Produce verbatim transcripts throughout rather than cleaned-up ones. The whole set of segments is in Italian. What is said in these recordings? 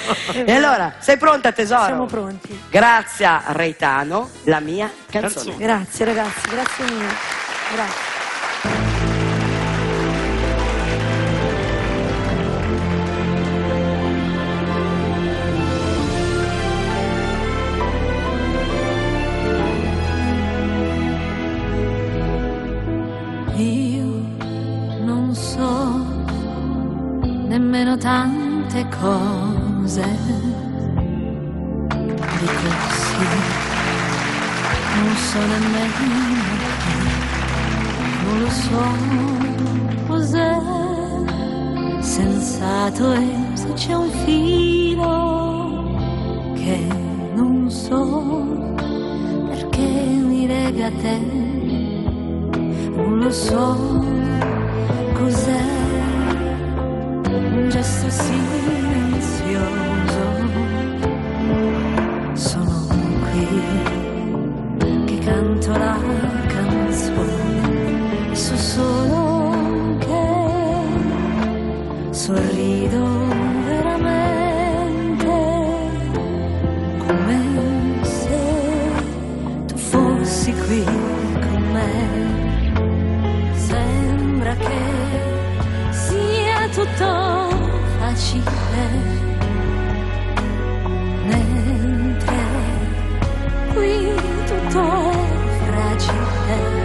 E allora, sei pronta tesoro? Siamo pronti. Grazia Reitano, La mia canzone. Canzone. Grazie ragazzi, grazie mille. Grazie. Io non so nemmeno tante cose, dico sì, non so nemmeno chi, non lo so cos'è, sensato è se c'è un filo che non so perché mi lega a te. Non lo so cos'è, un gesto silenzioso. Sono qui che canto la canzone e so solo che sorrido veramente, come se tu fossi qui con me. Sembra che sia tutto facile, mentre qui tutto è fragile.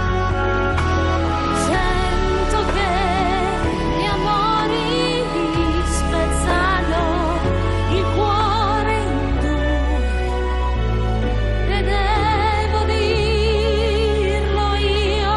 Sento che gli amori spezzano il cuore in due e devo dirlo io.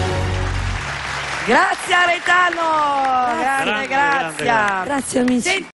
Grazie Aretano, grande, Grande, grazie. grande, Grazie amici. Senti,